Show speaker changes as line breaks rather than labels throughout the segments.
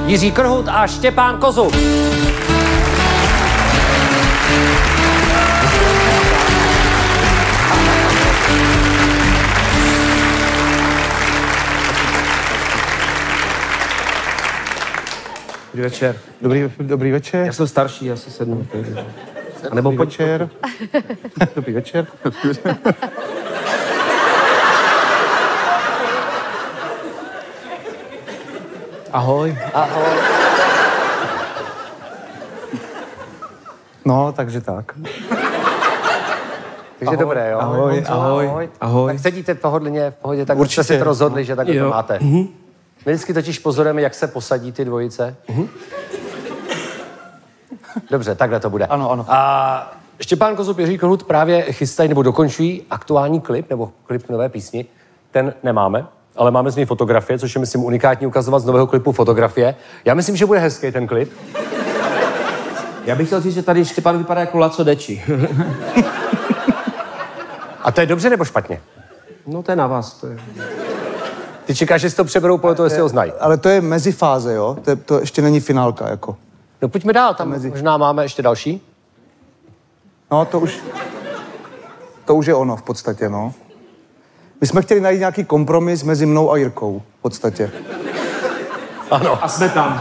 Jiří Krhut a Štěpán Kozub.
Dobrý večer.
Dobrý večer.
Já jsem starší, já si sednu.
A nebo večer. Dobrý večer.
Ahoj.
Ahoj.
No, takže tak.
Takže ahoj, dobré, jo?
Ahoj,
ahoj.
Ahoj.
Tak sedíte pohodlně, v pohodě, tak
určitě
jste si to rozhodli, že tak to máte.
Mhm.
My vždycky totiž pozorujeme, jak se posadí ty dvojice. Dobře, takhle to bude.
Ano, ano.
A Štěpán Kozub, Jiří Krhut právě chystají nebo dokončují aktuální klip, nebo klip k nové písni. Ten nemáme, ale máme z něj fotografie, což je, myslím, unikátní ukazovat z nového klipu fotografie. Já myslím, že bude hezký ten klip.
Já bych chtěl říct, že tady Štěpán vypadá jako Laco Deči.
A to je dobře nebo špatně?
No to je na vás. To je...
Ty čekáš, že si to přeberou podle toho, jestli ho znají.
Ale to je mezifáze, jo? To ještě není finálka, jako.
No pojďme dál, tam možná máme ještě další.
No, to už je ono v podstatě, no. My jsme chtěli najít nějaký kompromis mezi mnou a Jirkou, v podstatě.
Ano.
A jsme tam.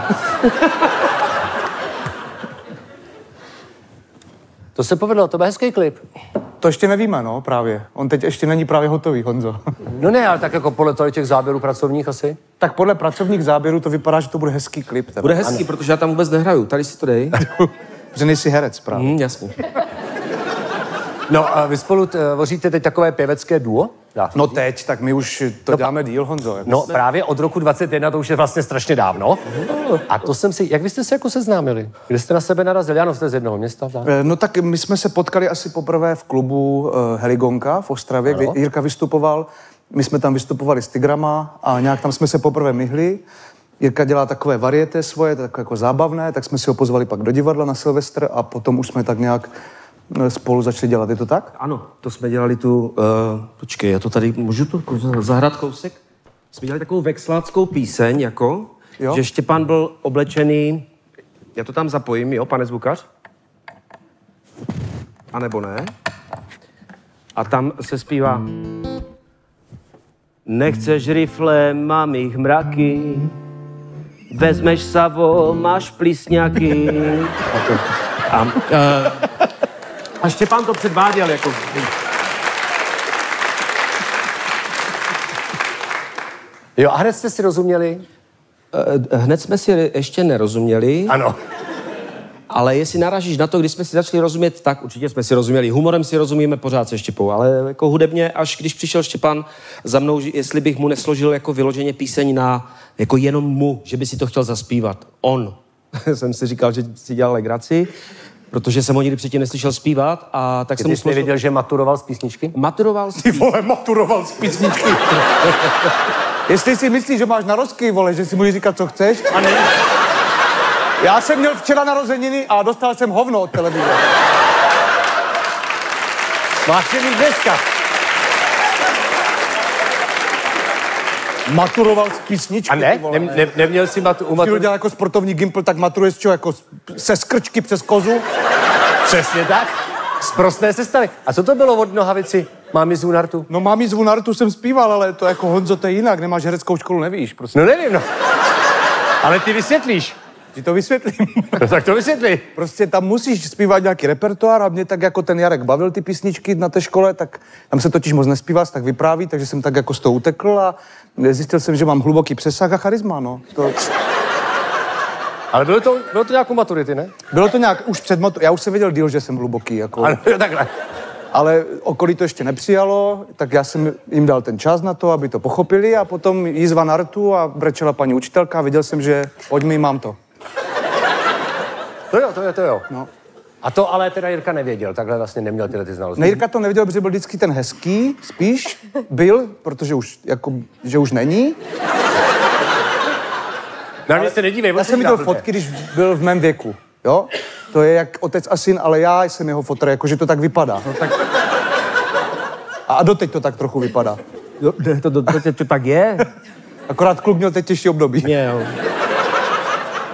To se povedlo, to byl hezký klip.
To ještě nevíme, no, právě. On teď ještě není právě hotový, Honzo.
No ne, ale tak jako podle těch záběrů pracovních asi.
Tak podle pracovních záběrů to vypadá, že to bude hezký klip. Teda.
Bude hezký, ano. Protože já tam vůbec nehraju. Tady si to dej.
Že nejsi herec, právě.
Jasně.
No a vy spolu tvoříte teď takové pěvecké duo?
No teď, tak my už to děláme díl, Honzo.
No právě od roku 21, to už je vlastně strašně dávno. A to jsem si, jak vy jste se jako seznámili? Kde jste na sebe narazili? Ano, jste z jednoho města. Tak?
No tak my jsme se potkali asi poprvé v klubu Heligonka v Ostravě, kde Jirka vystupoval. My jsme tam vystupovali s Tigrama a nějak tam jsme se poprvé myhli. Jirka dělá takové varieté svoje, tak jako zábavné, tak jsme si ho pozvali pak do divadla na Silvestr a potom už jsme tak nějak spolu začali dělat. Je to tak?
Ano, to jsme dělali tu... počkej, já to tady můžu to zahrát kousek? Jsme dělali takovou vexláckou píseň, jako,
jo?
Že Štěpán byl oblečený... Já to tam zapojím, jo, pane zvukař? A nebo ne? A tam se zpívá... Nechceš rifle, mám jich mraky, vezmeš savo, máš plísňaky. A Štěpán to předváděl jako...
Jo, a hned jste si rozuměli?
Hned jsme si ještě nerozuměli.
Ano.
Ale jestli narážíš na to, když jsme si začali rozumět, tak určitě jsme si rozuměli. Humorem si rozumíme pořád se Štěpou, ale jako hudebně, až když přišel Štěpán za mnou, jestli bych mu nesložil jako vyloženě píseň na, jako jenom mu, že by si to chtěl zaspívat. On. Jsem si říkal, že si dělal legraci, protože jsem ho nikdy předtím neslyšel zpívat a tak jsem mu
složil... věděl, že maturoval z písničky?
Maturoval z
Ty vole, maturoval z písničky. Jestli si myslíš, že máš narozky, vole, že si můžeš říkat, co chceš, a ne... Já jsem měl včera narozeniny a dostal jsem hovno od televize.
Máš je mít dneska.
Maturoval z písničky.
A ne? Neměl jsi
Když dělal jako sportovní gimpl, tak maturuješ čo, jako se skrčky přes kozu?
Přesně tak. Z prosté sestavy. A co to bylo od Nohavici? Mámi z Vunartu?
No Mámi z Vunartu jsem zpíval, ale to jako Honzo, to je jinak. Nemáš hereckou školu, nevíš prostě.
No nevím, no. Ale ty vysvětlíš.
Ti to vysvětlím.
No tak to vysvětlí.
Prostě tam musíš zpívat nějaký repertoár a mě tak jako ten Jarek bavil ty písničky na té škole, tak tam se totiž moc nespívá, tak vypráví, takže jsem tak jako z toho utekl a zjistil jsem, že mám hluboký přesah a charisma, no. To...
Ale bylo to nějakou maturity, ne?
Bylo to nějak už před maturity. Já už jsem věděl díl, že jsem hluboký, jako.
Ale takhle.
Ale okolí to ještě nepřijalo, tak já jsem jim dal ten čas na to, aby to pochopili a potom jízva na rtu a brečela paní učitelka a viděl jsem, že pojďme, mám to.
To jo.
No.
A to ale teda Jirka nevěděl, takhle vlastně neměl tyhle ty znalosti.
Ne, Jirka to nevěděl, protože byl vždycky ten hezký, spíš byl, protože už, jako, že už není.
Na mě se nedívej.
Já jsem viděl fotky, když byl v mém věku, jo? To je jak otec a syn, ale já jsem jeho fotr, jakože to tak vypadá. No, tak... A doteď to tak trochu vypadá.
To tak je.
Akorát kluk měl teď těžší období.
Jo.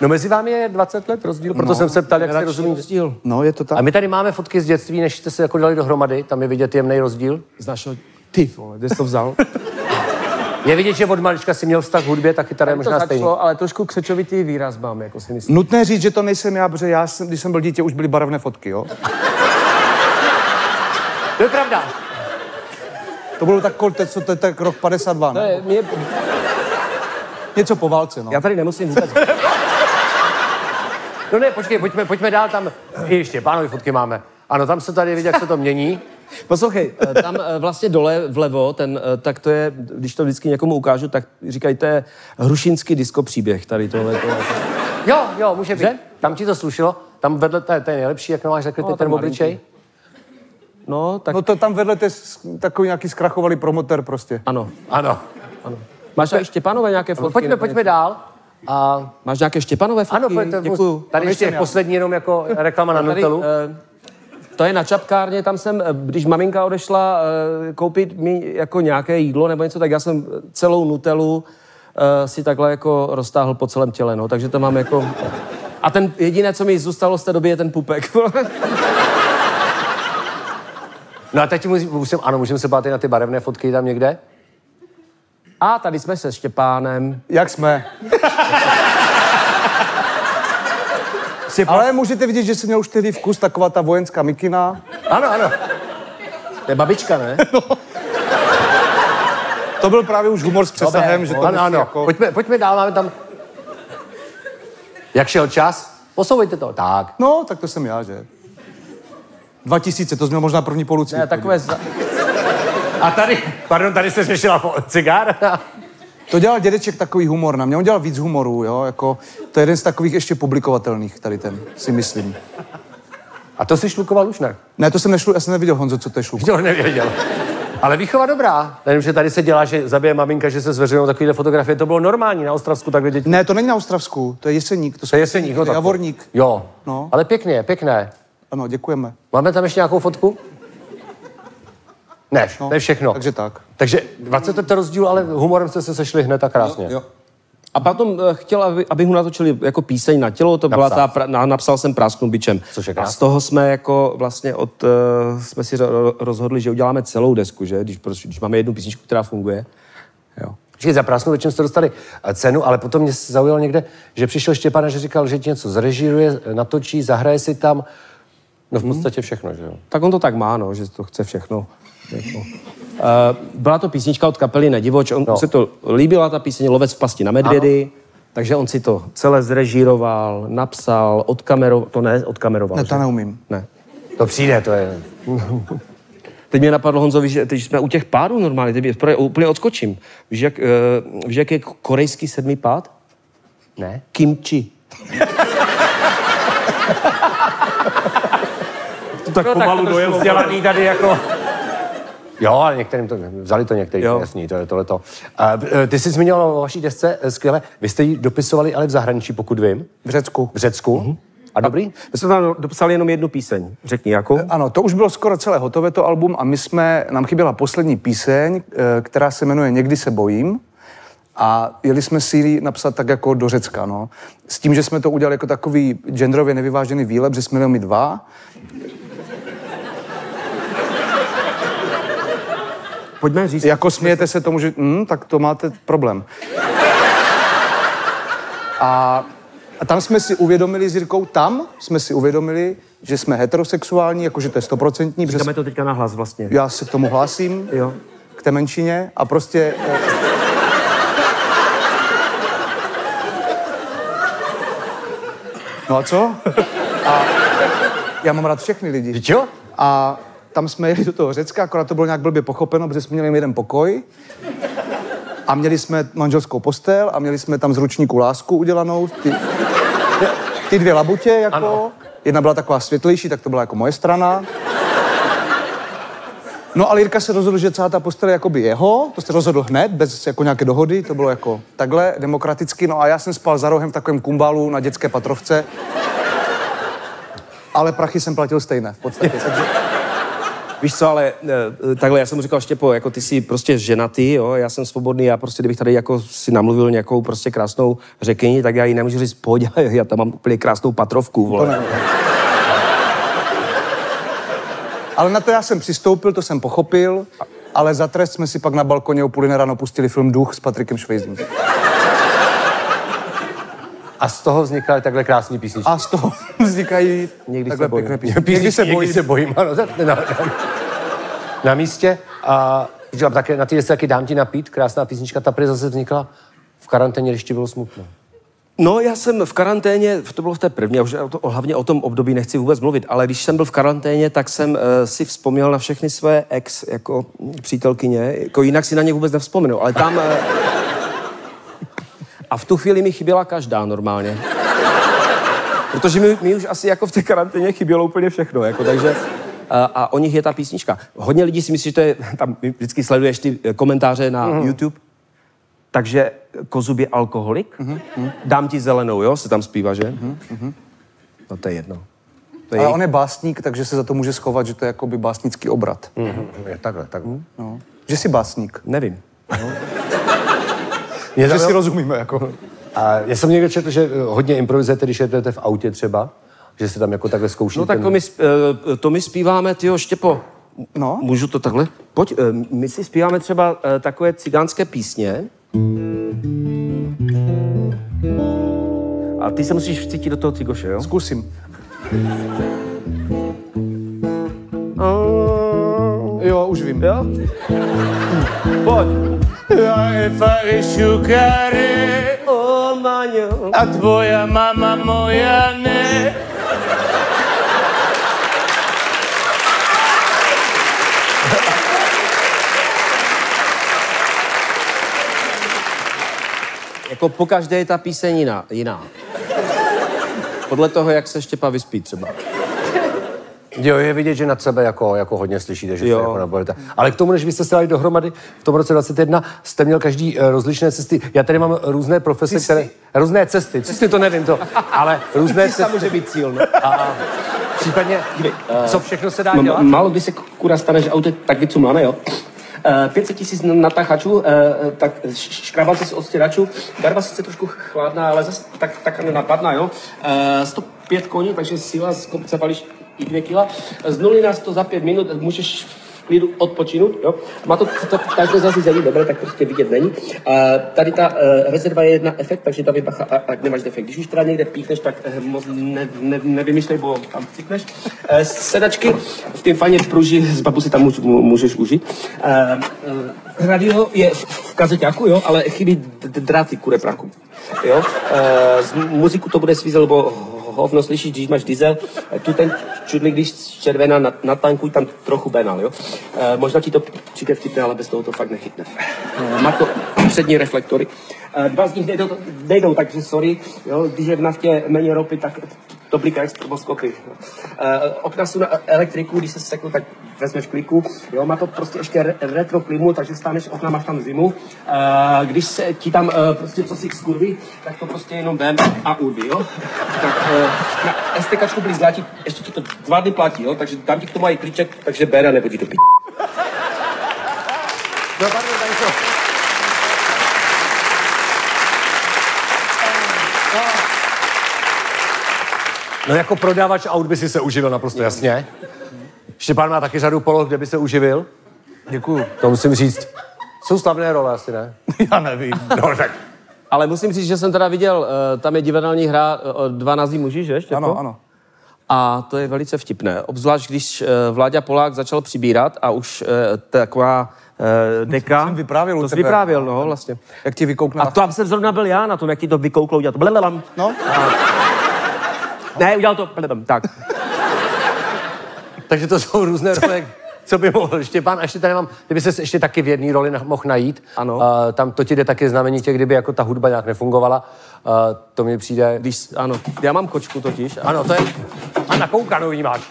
No mezi vámi je 20 let rozdíl, proto jsem se ptal, jak se rozumí
rozdíl.
No, je to tak.
A my tady máme fotky z dětství, než jste se jako dali dohromady, tam je vidět jemný rozdíl.
Z našeho... Ty vole, kde jsi to vzal?
Je vidět, že od malička si měl vztah k hudbě, tak kytara je možná stejný.
Ale trošku křečovitý výraz mám, jako si myslím.
Nutné říct, že to nejsem já, protože když jsem byl dítě, už byly barevné fotky, jo?
To je pravda.
To bylo to je tak rok 52, ne? Něco po válce, no.
Já tady nemusím vůbec...
No ne, počkej, pojďme dál, tam ještě pánovi fotky máme. Ano, tam se tady vidí, jak se to mění.
Poslouchej, tam vlastně dole vlevo, tak to je, když to vždycky někomu ukážu, tak říkají, to je hrušínský disco příběh, tady tohle.
Jo, může být. Tam ti to slušilo, tam vedle, to je nejlepší, jak máš řekl, ten obličej.
No, tak...
No to tam vedle to je takový nějaký zkrachovalý promotér prostě.
Ano. Máš tady Štěpánové nějaké fotky?
Pojďme dál. A...
Máš nějaké Štěpánové fotky?
Ano,
děkuju.
Tady ještě poslední jenom jako reklama na Nutelu.
To je na čapkárně, tam jsem, když maminka odešla koupit mi jako nějaké jídlo nebo něco, tak já jsem celou Nutelu si takhle jako roztáhl po celém těle, no, takže to mám jako... A ten jediné, co mi zůstalo z té doby, je ten pupek.
No a teď můžeme se bát i na ty barevné fotky tam někde?
A tady jsme se Štěpánem.
Jak jsme? Ale můžete vidět, že jsi měl už tehdy vkus, taková ta vojenská mikina.
Ano.
To je babička, ne?
No. To byl právě už humor s přesahem, že to
ano.
Jako...
Pojďme dál, máme tam... Jak šel čas? Posouvejte to. Tak.
No, tak to jsem já, že? 2000, to jsme možná první polucí.
Ne, takové...
A tady se řešila cigár?
To dělal dědeček takový humor na mě. On dělal víc humorů, jo, jako... To je jeden z takových ještě publikovatelných, tady ten, si myslím.
A to jsi šlukoval už, ne?
Ne, to jsem já jsem neviděl, Honzo, co to je šluk.
To nevěděl. Ale výchova dobrá. Nevím, že tady se dělá, že zabije maminka, že se zveřejnou takovýhle fotografie. To bylo normální na Ostravsku, takhle děti.
Ne, to není na Ostravsku, to je Jeseník.
To je Jeseník, no tak.
Javorník.
Jo.
No.
Ale pěkné.
Ano, děkujeme.
Máme tam ještě nějakou fotku? Ne,
No,
to je všechno.
takže tak.
Takže 20 let rozdíl, ale humorem jste se sešli hned a krásně.
Jo.
A potom chtěl, aby mu natočili jako píseň na tělo, to byla napsal jsem Prásknu bičem.
Což je
a z toho jsme jako vlastně jsme si rozhodli, že uděláme celou desku, že? Když máme jednu písničku, která funguje. Jo.
Za Prásknu bičem jste dostali cenu, ale potom mě zaujalo někde, že přišel Štěpán a že říkal, že ti něco zrežíruje, natočí, zahraje si tam. No v podstatě všechno, že jo?
Tak on to tak má, no, že to chce všechno. Byla to písnička od kapely Nedivoč, on se to líbila, ta píseň Lovec v pasti na medvědy, takže on si to celé zrežíroval, napsal, odkameroval.
Ne, to neumím.
Ne.
To přijde, to je...
Teď mě napadlo, Honzo, že teď jsme u těch pádů normálně, teď úplně odskočím. Víš, jak je korejský 7. pád?
Ne?
Kimchi.
To tak pomalu dojel vzdělaný tady jako... Jo, ale některým to vzali to některý, jasný, to je tohleto. Ty jsi zmínil o vaší desce, skvěle. Vy jste ji dopisovali ale v zahraničí, pokud vím.
V Řecku.
V Řecku. Mm-hmm. A dobrý?
My jsme tam dopisali jenom jednu píseň. Řekni, jakou?
Ano, to už bylo skoro celé hotové, to album, a nám chyběla poslední píseň, která se jmenuje Někdy se bojím. A jeli jsme si ji napsat tak jako do Řecka, no. S tím, že jsme to udělali jako takový genderově nevyvážený výlep, že jsme měli 2.
Pojďme říct.
Jako smějete se tomu, že tak to máte problém. A tam jsme si uvědomili s Jirkou, že jsme heterosexuální, jakože to je 100%.
Říkáme to teďka nahlas vlastně.
Já se k tomu hlásím, k té menšině a prostě... No a co? A já mám rád všechny lidi.
Jo?
A tam jsme jeli do toho Řecka, akorát to bylo nějak blbě pochopeno, protože jsme měli jeden pokoj a měli jsme manželskou postel a měli jsme tam z ručníku lásku udělanou, ty 2 labutě, jako. Ano. Jedna byla taková světlejší, tak to byla jako moje strana. No a Jirka se rozhodl, že celá ta postel je jakoby jeho, to se rozhodl hned, bez jako nějaké dohody, to bylo jako takhle, demokraticky, no a já jsem spal za rohem v takovém kumbálu na dětské patrovce. Ale prachy jsem platil stejné v podstatě, takže...
Víš co, ale takhle, já jsem mu říkal, Štěpo, jako ty jsi prostě ženatý, jo, já jsem svobodný, já prostě, kdybych tady jako si namluvil nějakou prostě krásnou řekyni, tak já jí nemůžu říct, pojď, já tam mám úplně krásnou patrovku, vole.
Ale na to já jsem přistoupil, to jsem pochopil, ale za trest jsme si pak na balkoně o 2:30 ráno pustili film Duch s Patrikem Švejzem.
A z toho vznikaly takhle krásné písničky.
A z toho vznikají takhle pěkné písničky.
Někdy se bojím, ano, na místě. A říkám, také, na ty taky Dám ti napít, krásná písnička, ta prý zase vznikla v karanténě, když ti bylo smutno.
No, já jsem v karanténě, to bylo v té první, už hlavně o tom období nechci vůbec mluvit, ale když jsem byl v karanténě, tak jsem si vzpomněl na všechny své ex, jako přítelkyně, jako jinak si na ně vůbec nevzpomenu, ale tam... A v tu chvíli mi chyběla každá normálně. Protože mi už asi jako v té karanténě chybělo úplně všechno, jako, takže... A o nich je ta písnička. Hodně lidí si myslí, že to je... Tam vždycky sleduješ ty komentáře na YouTube. Takže Kozub je alkoholik. Dám ti zelenou, jo? Se tam zpívá, že? No to je jedno.
Ale on je básník, takže se za to může schovat, že to je jakoby básnický obrat.
Je takhle.
No. Že jsi básník.
Nevím.
Že si rozumíme, jako.
A já jsem někde četl, že hodně improvizujete, když jedete v autě třeba, že se tam jako takhle zkoušíte.
No tak to my zpíváme, tyjo, Štěpo.
No?
Můžu to takhle? Pojď, my si zpíváme třeba takové cigánské písně. A ty se musíš vcítit do toho cigoše, jo?
Zkusím. Jo, už vím.
Jo? Pojď.
Já je fakt šukary,
O, Maňo.
a tvoja mama moja ne.
Jako pokaždé je ta píseň jiná. Podle toho, jak se Štěpa vyspí třeba.
Jo, je vidět, že nad sebe jako hodně slyšíte, že
Jo.
se jako nabojete. Ale k tomu, než vy jste se dali dohromady, v tom roce 2021 jste měl každý rozlišné cesty. Já tady mám různé profese, které... Různé cesty, to nevím to, ale různé
Cesta
cesty.
může být cíl, no.
A případně, co všechno se dá dělat?
Málo kdy se kura stane, že auto tak vycumláme, jo? 500 000 natachačů, tak škrabalci z odstěračů. Barva sice trošku chladná, ale zase tak nenapadná, jo? 105 koní, takže síla z kopce valíš i 2 kila. Z 0 na 100 za 5 minut můžeš v klidu odpočinout, jo? Má to každé zařízení, dobré, tak prostě vidět není. Tady ta rezerva je jedna efekt, takže ta vybacha, ať nemáš defekt. Když už teda někde píchneš, tak moc nevymýšlej, bo tam cykneš. Sedačky v tím fajně pruží, z babu si tam můžeš užít. Radio je v kazeťáku, jo, ale chybí dráty ku repráku. Jo? Z muziku to bude svízel, bo hovno slyšíš, když máš diesel, tu ten čudlík, když červená na tanku, tam trochu benal, jo. Možná ti to přijde vtipné, ale bez toho to fakt nechytne. Má to přední reflektory. 2 z nich nejdou, takže sorry, jo, když je v naftě méně ropy, tak to bliká jak stroboskopy. Okna jsou na elektriku, když se seknou, tak vezmeš kliku, jo, má to prostě ještě retro klimu, takže stáneš okna, máš tam zimu. Když se ti tam prostě co si skurví, tak to prostě jenom vem a urví, jo. Tak na STKčku byli zlatí, ještě ti to 2 dny platí, jo, takže dám ti k tomu i klíček, takže ber a nebo ti to pí.
No, pardon, tady to. No jako prodávač aut by si se uživil naprosto jasně. Štěpán má taky řadu poloh, kde by se uživil.
Děkuju.
To musím říct. Jsou slavné role asi, ne?
Já nevím.
No tak.
Ale musím říct, že jsem teda viděl, tam je divadelní hra 12 muži, že, Štěpo?
Ano, ano.
A to je velice vtipné. Obzvlášť, když Vláďa Polák začal přibírat a už taková deka...
Jsem vyprávěl u
to jsi
tebe.
vyprávěl, no, vlastně.
Jak ti vykoukne?
A tam jsem zrovna byl já na tom, jak ti to vykouklo, udělal to blelelam.
No?
Ne, udělal to blelelam, tak.
Takže to jsou různé role, co by mohl Štěpán. A ještě tady mám, kdyby ses ještě taky v jedné roli mohl najít.
Ano.
Tam to ti jde taky znamenitě, kdyby jako ta hudba nějak nefungovala. To mi přijde...
Ano, já mám kočku totiž.
Ano, to je... A nakoukanou jí máš.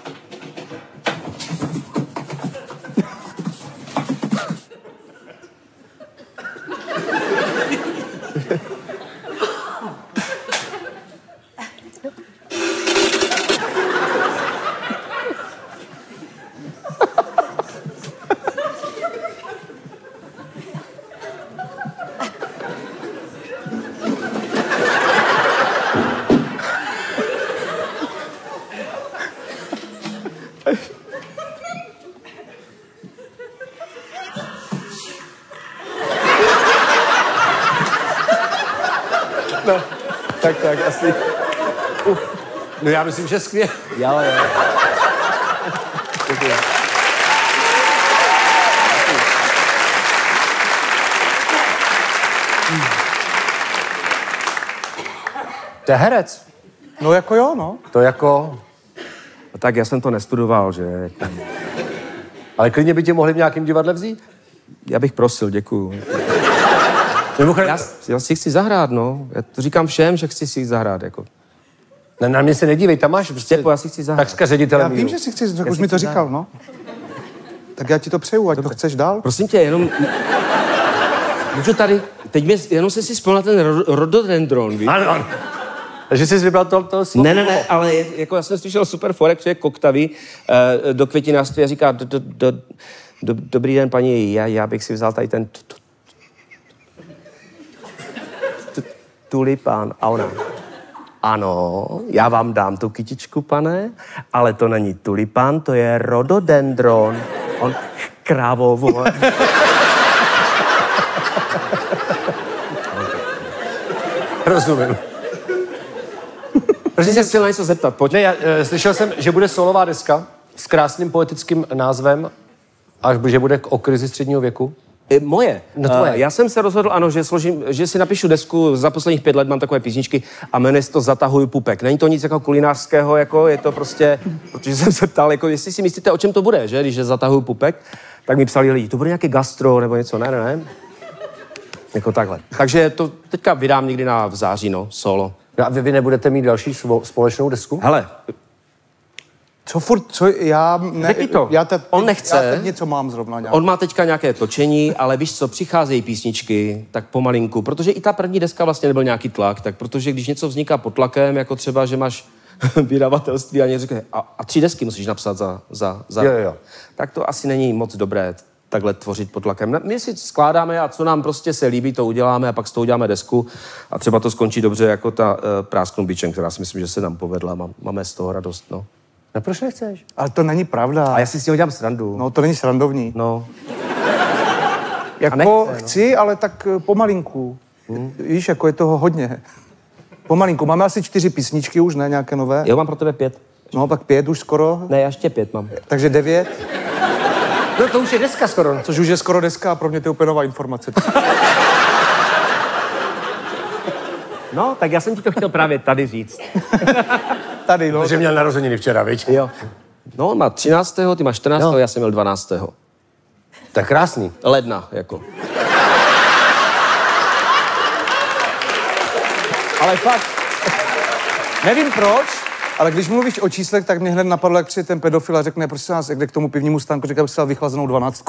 No, tak asi.
No já myslím, že skvěle.
Jo.
To je herec.
No jako jo, no.
To jako...
Tak já jsem to nestudoval, že...
Ale klidně by tě mohli v nějakém divadle vzít.
Já bych prosil, děkuju.
Mimochodem,
Já si chci zahrát, no. Já to říkám všem, že chci si zahrát, jako.
na mě se nedívej, tam máš prostě...
Já si chci zahrát.
Takřka ředitele
Já vím, že si chci, už mi to říkal, no. Tak já ti to přeju, ať to chceš dál.
Prosím tě, jenom... Můžu tady... Teď jenom se si vzpomněl na ten rododendron, víš?
Ano. Takže jsi vybral to slovo.
Ne, ale jako já jsem slyšel super forek, že je koktavý do květinářství a říká dobrý den, paní, já bych si vzal tady ten tulipán. A ona, ano, já vám dám tu kytičku, pane, ale to není tulipán, to je rododendron. On, krávo, vole.
Rozumím.
Protože jsem chtěl na něco zeptat, pojď.
Ne, já slyšel jsem, že bude solová deska s krásným poetickým názvem, až že bude o krizi středního věku.
Moje.
No tvoje.
Já jsem se rozhodl, ano, že si napíšu desku, za posledních 5 let mám takové písničky a jmenuje se to Zatahuju pupek. Není to nic jako kulinářského, jako je to prostě, protože jsem se ptal, jako jestli si myslíte, o čem to bude, že, když je Zatahuju pupek, tak mi psali lidi, to bude nějaké gastro nebo něco, ne. Jako takhle. Takže to teďka vydám někdy v září, no, solo.
A vy nebudete mít další společnou desku?
Hele,
Co já...
Řekni to. On nechce.
Já teď něco mám zrovna nějak.
On má teďka nějaké točení, ale víš co, přicházejí písničky, tak pomalinku, protože i ta první deska vlastně nebyl nějaký tlak, tak protože když něco vzniká pod tlakem, jako třeba, že máš vydavatelství a někdo řekne, a 3 desky musíš napsat za
Jo.
tak to asi není moc dobré takhle tvořit pod tlakem. My si skládáme a co nám prostě se líbí, to uděláme a pak z toho uděláme desku a třeba to skončí dobře jako ta Prásknou bičem, která si myslím, že se nám povedla. Máme z toho radost, no.
No proč nechceš?
Ale to není pravda.
A já si s tím dělám srandu.
No to není srandovní.
No.
Jako chci, ale tak pomalinku. Víš, jako je toho hodně. Pomalinku. Máme asi 4 písničky už, ne? Nějaké nové?
Jo, mám pro tebe 5.
No, pak 5 už skoro.
Ne, já ještě 5 mám.
Takže 9.
No to už je deska skoro.
Což už je skoro deska a pro mě to je úplně nová informace.
No, tak já jsem ti to chtěl právě tady říct.
Tady, no.
Takže měl narozeniny včera, viď?
Jo. No, on má 13., ty máš 14., já jsem měl 12.
Tak krásný.
Ledna, jako. Ale fakt,
Nevím proč, ale když mluvíš o číslech, tak mě hned napadlo, jak přijde ten pedofil a řekne, prosím vás, jak jde k tomu pivnímu stánku, říká, bych si dal vychlazenou 12.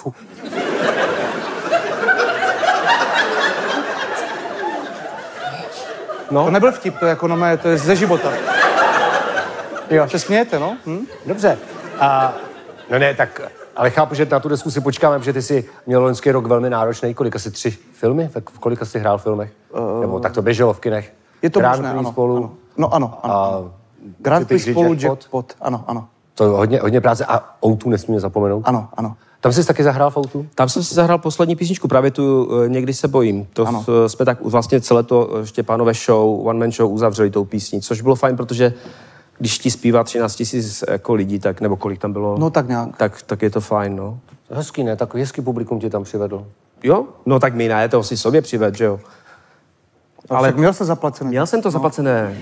no.
To nebyl vtip, to je jako to je ze života. Jo. Se smějete, no?
Dobře. No ne, tak... Ale chápu, že na tu desku si počkáme, protože ty jsi měl loňský rok velmi náročný. Kolik asi 3 filmy? V kolika jsi hrál v filmech? Nebo tak to běželo v kinech?
Je to
Grand
možné,
Prix
ano.
spolu.
Ano. No ano.
A
Grand Prix spolu,
Jackpot.
Jackpot. Ano.
to hodně práce. A O2 nesmíme zapomenout.
Ano.
Tam jsi taky zahrál v O2?
tam jsem si zahrál poslední písničku, právě tu Někdy se bojím. To jsme tak vlastně celé to Štěpánové show, one man show uzavřeli tou písní, což bylo fajn, protože když ti zpívá 13 000 jako lidí, tak, nebo kolik tam bylo,
No tak nějak.
tak je to fajn, no.
Hezký, ne? Takový hezký publikum tě tam přivedl.
Jo? No tak mi ne, to si sobě přived, že jo?
Ale měl jsi zaplacené.
Měl jsem to zaplacené.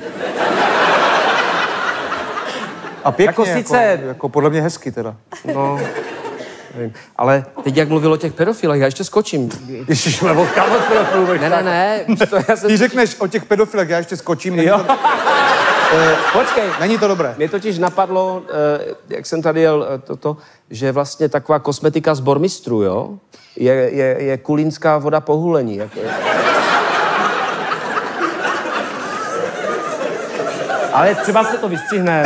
A pěkně,
Jako sice-
jako podle mě hezky teda.
No, nevím. Ale teď, jak mluvil o těch pedofilech, já ještě skočím.
Ježišme, od kam od pedofilů?
Ne, to já jsem...
Když řekneš o těch pedofilech, já ještě skočím.
Jo. Počkej,
Není to dobré.
mě totiž napadlo, jak jsem tady jel, že vlastně taková kosmetika z Bormistru, jo, je kulínská voda po hulení. Jako je. Ale třeba se to vystřihne.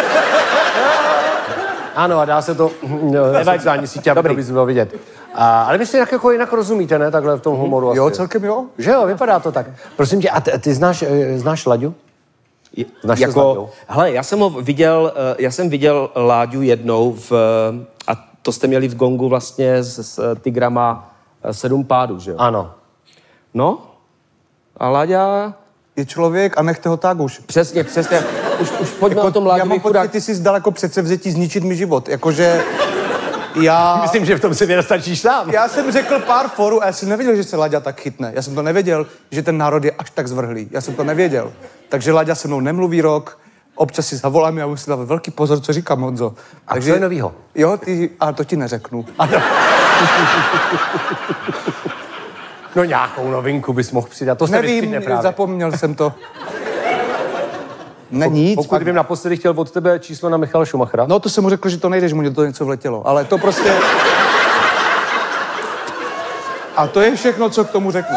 Ano, a dá se to na sociální sítě, aby to bys bylo vidět. Ale vy si jako jinak rozumíte, ne? Takhle v tom humoru
Jo,
asi.
celkem jo.
Že jo, vypadá to tak. Prosím tě, a ty znáš Laďu? Znáš se s Laďou?
Hele, já jsem viděl Láďu jednou a to jste měli v Gongu vlastně s Tigrama 7 pádů, že jo?
Ano.
No, a Láďa
je člověk a nechte ho tak už.
Přesně. Už pojďme o tom
Já
Láďovi
mám pocit, ty jsi zdal jako předsevzetí zničit mi život. Jakože já...
Myslím, že v tom si nedostačíš sám.
Já jsem řekl pár forů a já jsem nevěděl, že se Láďa tak chytne. Já jsem to nevěděl, že ten národ je až tak zvrhlý. Já jsem to nevěděl. Takže Láďa se mnou nemluví rok, občas si zavolám, já musím dávat velký pozor, co říkám, Honzo.
A takže, co je novýho?
Jo, a to ti neřeknu.
No nějakou novinku bys mohl přidat, to se
Nevím, zapomněl jsem to. Nic.
Pokud vím, naposledy chtěl od tebe číslo na Michala Schumachera.
No to jsem mu řekl, že to nejde, že mu to něco vletělo. Ale to prostě... A to je všechno, co k tomu řeknu.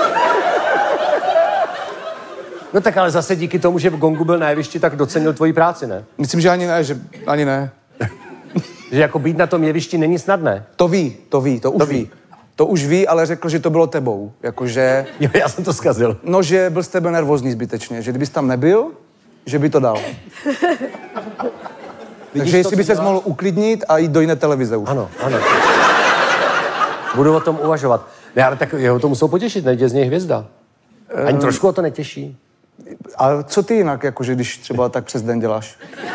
No tak ale zase díky tomu, že v Gongu byl na jevišti, tak docenil tvoji práci, ne?
Myslím, že ani ne.
Že jako být na tom jevišti není snadné.
To už ví. To už ví, ale řekl, že to bylo tebou. Jakože...
Jo, já jsem to zkazil.
No, že byl z tebe nervózní zbytečně. Že kdybys tam nebyl, že by to dal. Takže jestli by ses mohl uklidnit a jít do jiné televize už.
Ano. Budu o tom uvažovat. Ne, ale tak jeho to musou potěšit, ne? Je z něj hvězda. Ani trošku o to netěší.
A co ty jinak, jakože když třeba tak přes den děláš?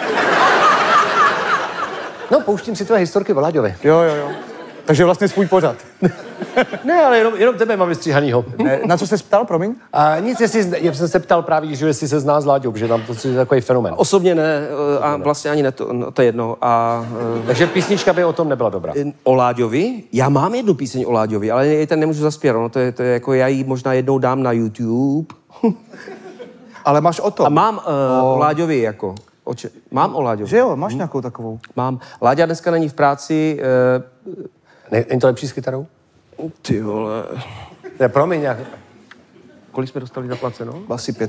No, pouštím si tvé historky o Láďovi.
Jo. Takže vlastně svůj pořad.
Ne, ale jenom tebe mám vystříhanýho.
Ne, na co jsi ptal, promiň?
Nic, já jsem se ptal právě, že jestli se zná s Láďou, že tam to je takový fenomén.
Osobně ne, a vlastně ani ne, to je jedno.
Takže písnička by o tom nebyla dobrá.
O Láďovi? Já mám jednu píseň o Láďovi, ale ji ten nemůžu zaspěvat. No, to je jako, já ji možná jednou dám na YouTube.
Ale máš o to.
A mám o Láďovi jako. Mám o Láďovi.
Že jo, máš nějakou takovou?
Mám. Láďa dneska není v práci.
Není to lepší s kytarou?
Ty vole.
Ne, promiň nějak.
Kolik jsme dostali zaplaceno?
Asi 5.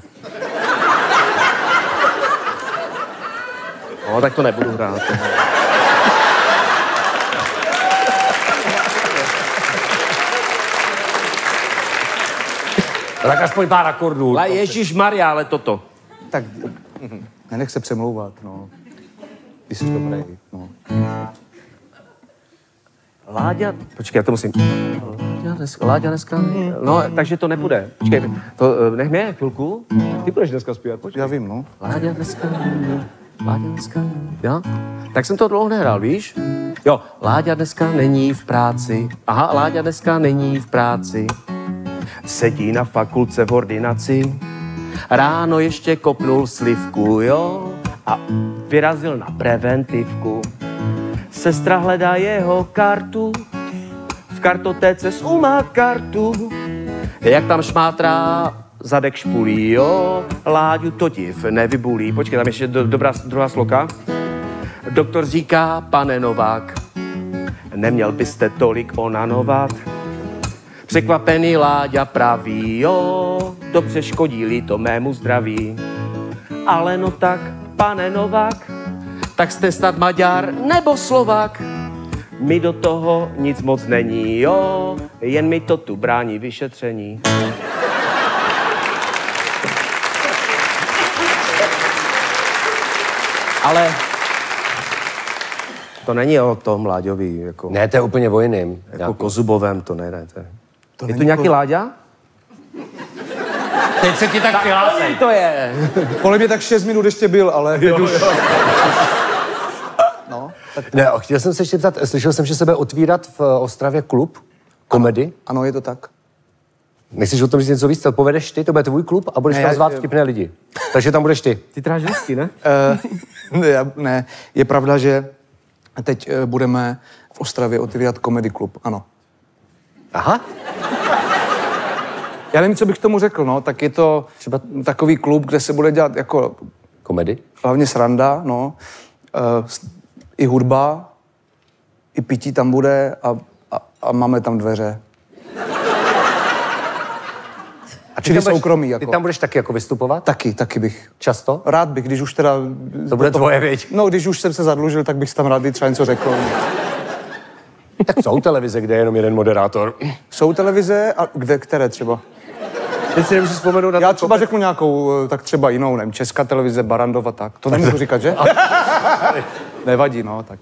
No, tak to nebudu hrát.
Tak aspoň pár akordů.
Ježišmarja, ale toto.
Tak nenech se přemlouvat, no. Ty jsi dobrý, no.
Láďa, počkej, já to musím. Láďa dneska, no, takže to nepůjde. Počkej, to nech mě chvilku. Ty budeš dneska zpívat, počkej.
Já vím, no.
Láďa dneska, jo? Tak jsem to dlouho nehrál, víš? Jo, Láďa dneska není v práci. Aha, Láďa dneska není v práci. Sedí na fakulce v ordinaci. Ráno ještě kopnul slivku, jo? A vyrazil na preventivku. Sestra hledá jeho kartu, v kartotéce zkoumá kartu. Jak tam šmátrá zadek špulí, jo? Láďu to div nevybulí. Počkej, tam ještě druhá sloka. Doktor říká, pane Novák, neměl byste tolik onanovat. Překvapený Láďa praví, jo, dobře škodí-li to mému zdraví. Ale no tak, pane Novák, tak jste snad Maďar nebo Slovák. Mi do toho nic moc není, jo, jen mi to tu brání vyšetření. Ale to není o tom Láďovi, jako...
Ne, to je úplně o jiným.
Jako Kozubovem, to ne. Je tu nějaký Láďa?
Teď se ti tak přihlásej.
To je.
Podle mě tak 6 minut ještě byl, ale teď už... No, tak...
Ne, chtěl jsem se ještě ptat, slyšel jsem, že se bude otvírat v Ostravě klub komedy.
Ano, je to tak.
Nechceš o tom říct něco víc? To povedeš ty, to bude tvůj klub a budeš tam zvát vtipné lidi. Takže tam budeš ty.
Ty tráš vždycky, ne?
Ne, je pravda, že teď budeme v Ostravě otvírat komedy klub, ano.
Aha.
Já nevím, co bych tomu řekl, no, tak je to třeba takový klub, kde se bude dělat jako...
Komedy?
Hlavně sranda, no. I hudba, i pití tam bude a máme tam dveře.
A
čili soukromí, jako.
Ty tam budeš taky jako vystupovat?
Taky bych.
Často?
Rád bych, když už teda...
To bude tvoje, věď.
No, když už jsem se zadlužil, tak bych si tam rád i třeba něco řekl.
Tak jsou televize, kde je jenom jeden moderátor.
Jsou televize, a které třeba?
Teď si nemůžu vzpomenout na...
Já třeba řeknu nějakou, tak třeba jinou, nevím, Česká televize, Barandova, tak. To nemůžu říkat, že? Nevadí, no, tak.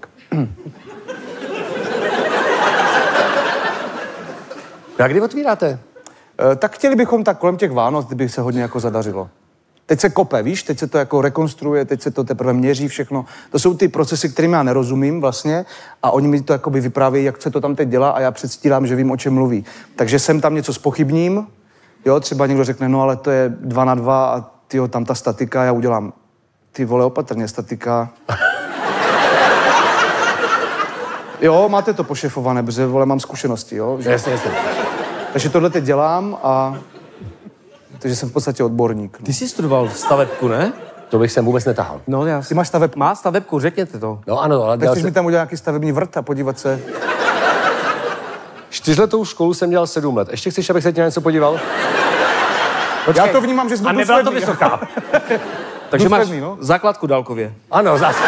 A kdy otvíráte?
Tak chtěli bychom tak kolem těch Vánoc, kdyby se hodně jako zadařilo. Teď se kope, víš, teď se to jako rekonstruuje, teď se to teprve měří všechno. To jsou ty procesy, kterým já nerozumím vlastně a oni mi to jakoby vyprávějí, jak se to tam teď dělá a já předstírám, že vím, o čem mluví. Takže jsem tam něco zpochybním, jo, třeba někdo řekne, no ale to je 2x2 a tyjo, tam ta statika, já udělám, ty vole, opatrně, statika. Jo, máte to pošefované, protože, vole, mám zkušenosti, jo. Že...
Jasně.
Takže tohle teď dělám a... Takže jsem v podstatě odborník. No.
Ty jsi studoval stavebku, ne?
To bych sem vůbec netahal.
No, já
Ty máš stavebku?
Má stavebku, řekněte to.
No ano, ale
Tak chceš mi tam udělat nějaký stavební vrt a podívat se...
4letou školu jsem dělal 7 let. Ještě chceš, abych se tě na něco podíval?
Já to vnímám, že jsi byl
A nebyla to
důsledný.
vysoká.
Takže máš
důsledný, no.
základku dálkově.
Ano, zase.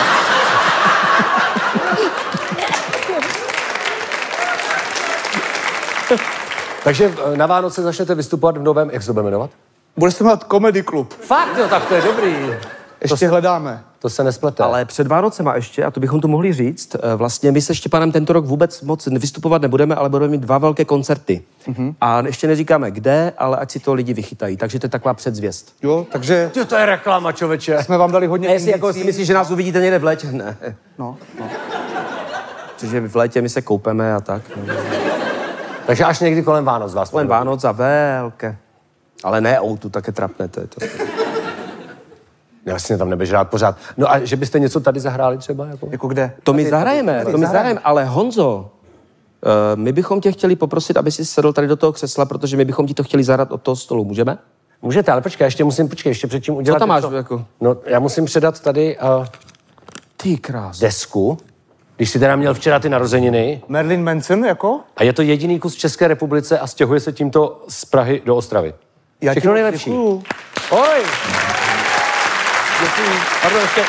Takže na Vánoce začnete vystupovat v novém, jak se to bude jmenovat?
Budeš to mít comedy klub.
Fakt jo, tak to je dobrý.
Ještě hledáme.
To se nesplete.
Ale před Vánocema ještě, a to bychom tu mohli říct, vlastně my se Štěpánem tento rok vůbec moc vystupovat nebudeme, ale budeme mít 2 velké koncerty. A ještě neříkáme kde, ale ať si to lidi vychytají. Takže to je taková předzvěst.
Jo, takže
Ty, to je reklama, člověče.
jsme vám dali hodně
Jestli jako si
indicí.
myslíš, že nás uvidíte někde v létě? Ne.
No.
Protože v létě my se koupeme a tak. No.
Takže až někdy kolem Vánoc vás.
Kolem Vánoc a velké. Ale ne outu, také trapné to je to.
Jasně, tam nebudeš rád pořád. No a že byste něco tady zahráli třeba?
Jako kde?
To my zahrajeme, ale Honzo, my bychom tě chtěli poprosit, aby si sedl tady do toho křesla, protože my bychom ti to chtěli zahrát od toho stolu, můžeme?
Můžete, ale počkej, ještě předtím udělat...
Co tam máš
něco.
jako?
No, já musím předat tady
Ty krás.
desku, když jsi teda měl včera ty narozeniny.
Marilyn Manson, jako?
A je to jediný kus v České republice a stěhuje se tímto z Prahy do Ostravy.
Já
Všechno
ti
nejlepší.
děkuju.
Oj! Děkuji. Pardon, ještě.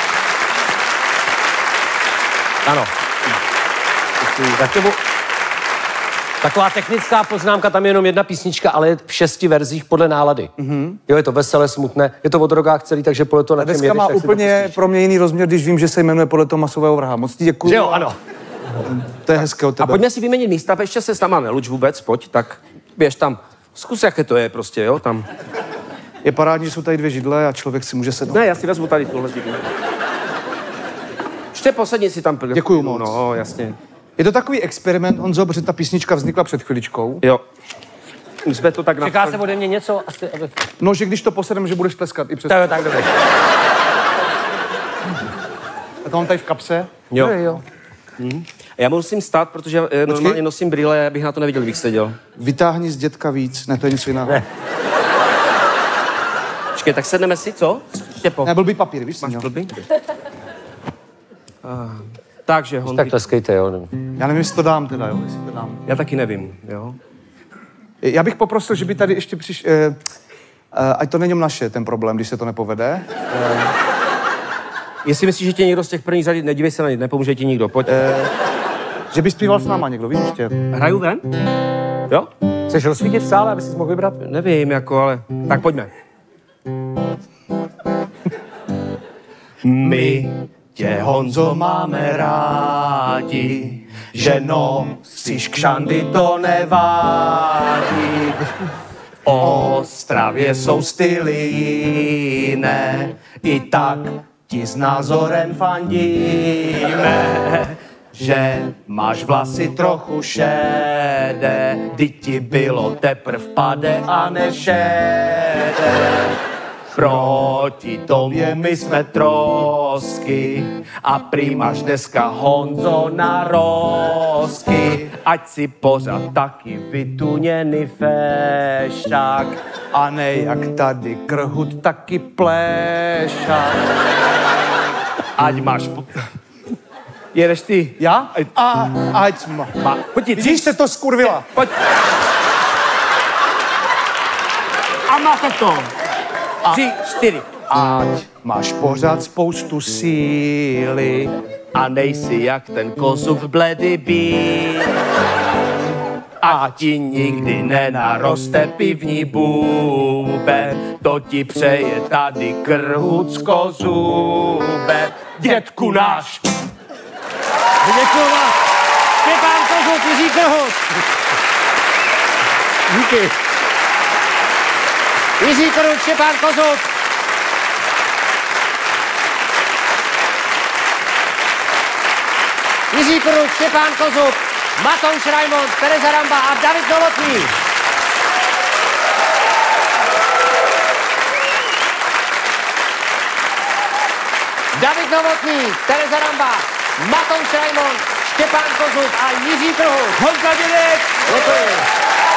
Ano. Tak tomu... Taková technická poznámka, tam je jenom jedna písnička, ale je v 6 verzích podle nálady. Jo, je to veselé, smutné, je to o drogách celý, takže podle toho, na čem
Dneska
jedeš,
má
tak si to
úplně
pustíš.
pro mě jiný rozměr, když vím, že se jmenuje podle toho masového vraha. Moc ti děkuju.
Že jo, ano.
To je hezké od
A
tebe.
pojďme si vyměnit místa, ještě se s náma neluč vůbec, pojď, tak běž tam. Zkus, jaké to je prostě, jo, tam.
Je parádní, že jsou tady 2 židle a člověk si může sednout.
Ne, já si vezmu tady tuhle židli. Ještě posadni si tam.
Děkuju moc.
No, jasně.
Je to takový experiment, Honzo, protože ta písnička vznikla před chviličkou.
Jo. My jsme to tak
Čeká se ode mě něco? Asi, abych...
No, že když to posedem, že budeš tleskat i přes...
To je tak dobré.
A to mám tady v kapse.
Jo.
Jo.
Já musím stát, protože normálně nosím brýle, abych na to neviděl, kdybych seděl.
Vytáhni z dětka víc, ne, to je něco jiného. Ne,
Počkej, tak sedneme si, co? Štěpo.
blbý papír, víš?
Máš
jo.
blbý? Takže,
Tak
Honzi,
tleskejte, jo.
Já nevím, jestli to dám teda, jo, jestli to dám.
já taky nevím, jo.
Já bych poprosil, že by tady ještě ať to není naše, ten problém, když se to nepovede.
Jestli myslíš, že tě někdo z těch prvních řady, nedívej se na ně, nepomůže ti nikdo, pojď.
Že by zpíval s náma někdo, víš ještě?
Hraju ven? Jo?
Chceš rozsvítit v sále, aby si mohl vybrat?
Nevím, jako, ale... Tak pojďme. My tě, Honzo, máme rádi, že nosíš kšandy, to nevádí. V Ostravě jsou styly jiné, i tak ti s názorem fandíme. Že máš vlasy trochu šedé, vždyť ti bylo teprv pade a nešedé. Proti tomu my jsme trosky a prý máš dneska, Honzo, na rozky. Ať si pořád taky vytuněný fešák
A ne jak tady krhut, taky plešák.
ať máš... Jedeš ty.
Já? A ať má.
Pojď,
Vidíš, jste to skurvila.
Pojď. A máte to. 3, 4.
Ať máš pořád spoustu síly.
A nejsi jak ten kozuk bledy bílý. A ti nikdy nenaroste pivní bůbe, to ti přeje tady krhut z kozůbe. Dětku náš.
Děkuju vám. Štěpán Kozub, Jiří Krhut. Díky. Jiří Krut, Štěpán Kozub. Jiří Krut, Štěpán Kozub, Matouš Raimond, Tereza Ramba a David Novotný. David Novotný, Tereza Ramba, Matouš Raimond, Štěpán Kozub a Jiří Krut.
Honza Dědek!
Děkuji.